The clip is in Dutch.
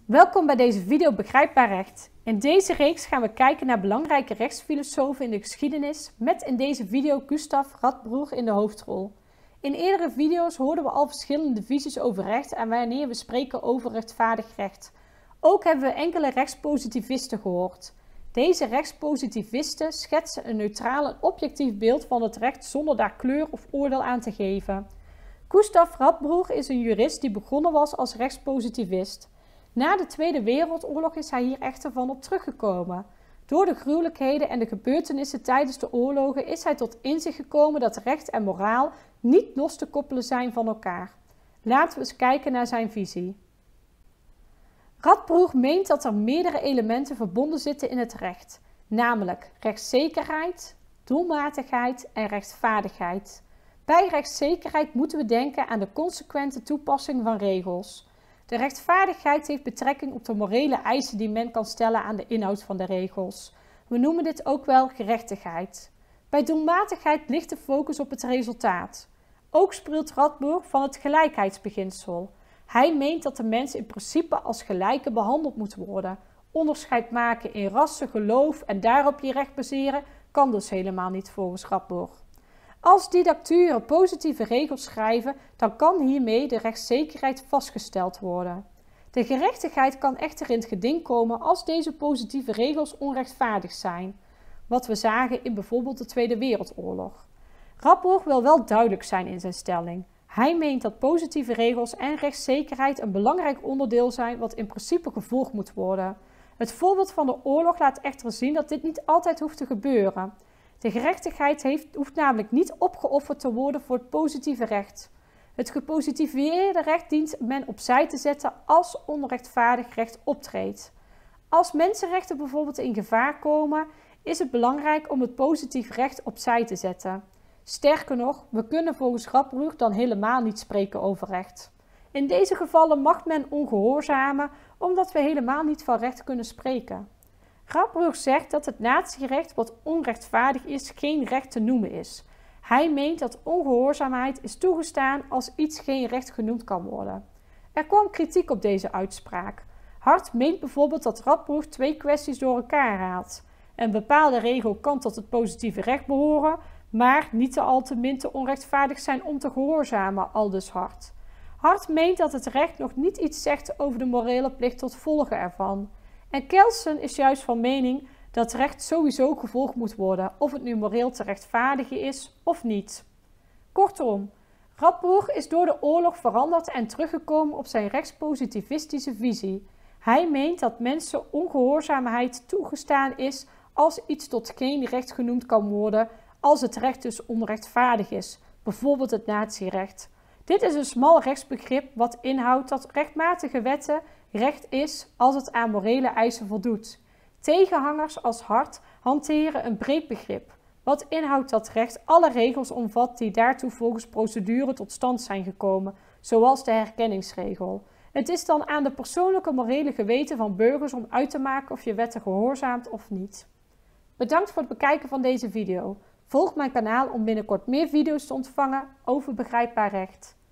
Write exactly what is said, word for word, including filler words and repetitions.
Welkom bij deze video Begrijpbaar Recht. In deze reeks gaan we kijken naar belangrijke rechtsfilosofen in de geschiedenis met in deze video Gustav Radbruch in de hoofdrol. In eerdere video's hoorden we al verschillende visies over recht en wanneer we spreken over rechtvaardig recht. Ook hebben we enkele rechtspositivisten gehoord. Deze rechtspositivisten schetsen een neutraal en objectief beeld van het recht zonder daar kleur of oordeel aan te geven. Gustav Radbruch is een jurist die begonnen was als rechtspositivist. Na de Tweede Wereldoorlog is hij hier echter van op teruggekomen. Door de gruwelijkheden en de gebeurtenissen tijdens de oorlogen is hij tot inzicht gekomen dat recht en moraal niet los te koppelen zijn van elkaar. Laten we eens kijken naar zijn visie. Radbruch meent dat er meerdere elementen verbonden zitten in het recht, namelijk rechtszekerheid, doelmatigheid en rechtvaardigheid. Bij rechtszekerheid moeten we denken aan de consequente toepassing van regels. De rechtvaardigheid heeft betrekking op de morele eisen die men kan stellen aan de inhoud van de regels. We noemen dit ook wel gerechtigheid. Bij doelmatigheid ligt de focus op het resultaat. Ook spreekt Radbruch van het gelijkheidsbeginsel. Hij meent dat de mens in principe als gelijke behandeld moet worden. Onderscheid maken in rassen, geloof en daarop je recht baseren kan dus helemaal niet volgens Radbruch. Als didacturen positieve regels schrijven, dan kan hiermee de rechtszekerheid vastgesteld worden. De gerechtigheid kan echter in het geding komen als deze positieve regels onrechtvaardig zijn, wat we zagen in bijvoorbeeld de Tweede Wereldoorlog. Radbruch wil wel duidelijk zijn in zijn stelling. Hij meent dat positieve regels en rechtszekerheid een belangrijk onderdeel zijn wat in principe gevolgd moet worden. Het voorbeeld van de oorlog laat echter zien dat dit niet altijd hoeft te gebeuren. De gerechtigheid heeft, hoeft namelijk niet opgeofferd te worden voor het positieve recht. Het gepositiveerde recht dient men opzij te zetten als onrechtvaardig recht optreedt. Als mensenrechten bijvoorbeeld in gevaar komen, is het belangrijk om het positief recht opzij te zetten. Sterker nog, we kunnen volgens Radbruch dan helemaal niet spreken over recht. In deze gevallen mag men ongehoorzamen, omdat we helemaal niet van recht kunnen spreken. Radbruch zegt dat het natierecht wat onrechtvaardig is geen recht te noemen is. Hij meent dat ongehoorzaamheid is toegestaan als iets geen recht genoemd kan worden. Er kwam kritiek op deze uitspraak. Hart meent bijvoorbeeld dat Radbruch twee kwesties door elkaar haalt. Een bepaalde regel kan tot het positieve recht behoren, maar niet te al te min te onrechtvaardig zijn om te gehoorzamen, aldus Hart. Hart meent dat het recht nog niet iets zegt over de morele plicht tot volgen ervan. En Kelsen is juist van mening dat recht sowieso gevolgd moet worden, of het nu moreel te rechtvaardigen is of niet. Kortom, Radbruch is door de oorlog veranderd en teruggekomen op zijn rechtspositivistische visie. Hij meent dat mensen ongehoorzaamheid toegestaan is als iets tot geen recht genoemd kan worden, als het recht dus onrechtvaardig is, bijvoorbeeld het natierecht. Dit is een smal rechtsbegrip wat inhoudt dat rechtmatige wetten recht is als het aan morele eisen voldoet. Tegenhangers als Hart hanteren een breed begrip, wat inhoudt dat recht alle regels omvat die daartoe volgens procedure tot stand zijn gekomen, zoals de herkenningsregel. Het is dan aan de persoonlijke morele geweten van burgers om uit te maken of je wetten gehoorzaamt of niet. Bedankt voor het bekijken van deze video. Volg mijn kanaal om binnenkort meer video's te ontvangen over begrijpbaar recht.